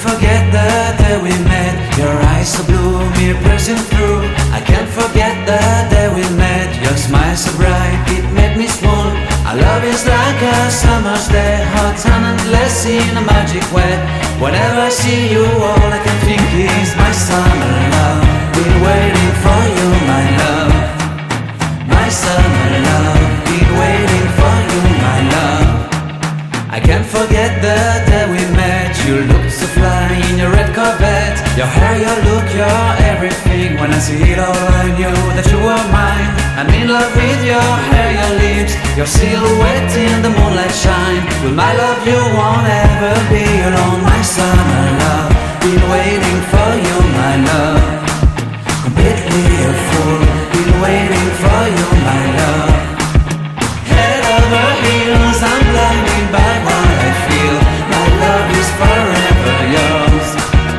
forget the day we met. Your eyes so blue, me piercing through. I can't forget the day we met. Your smile so bright, it made me swoon. Our love is like a summer's day, hot and endless in a magic way. Whenever I see you, all I can think is my summer love. Been waiting for you, my love. My summer love. Been waiting for you, my love. I can't forget the day we met. You looked so fly in your red Corvette. Your hair, your look, your everything. When I see it all, I knew that you were mine. I'm in love with your hair, your lips, your silhouette in the moonlight shine. With my love you won't ever be alone. My summer love, been waiting for you, my love. Completely a fool, been waiting for you, my love. Head over heels, I'm blinded by what I feel. My love is forever yours.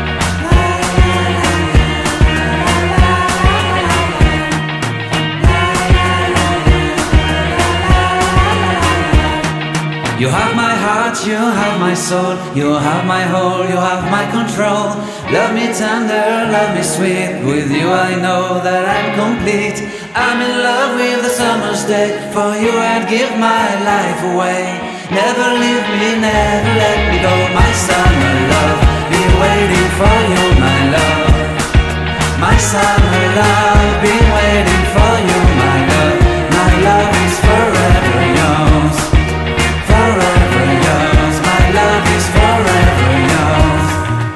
You have my heart, you have my soul. You have my whole, you have my control. Love me tender, love me sweet. With you I know that I'm complete. I'm in love with the summer's day. For you I'd give my life away. Never leave me, never let me go. My summer love, been waiting for you, my love. My summer love, been waiting for you, my love. My love is forever yours. Forever yours, my love is forever yours.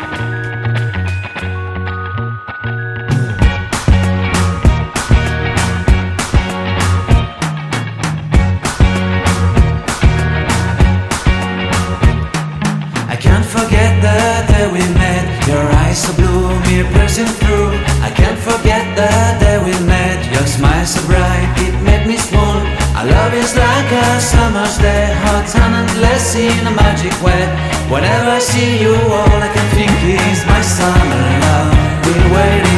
I can't forget the day we met. Your eyes so blue, me piercing through. I can't forget the day we met. Your smile so bright, it made me swoon. Our love is like a summer's day, hot and endless in a magic way. Whenever I see you, all I can think is my summer love. Been waiting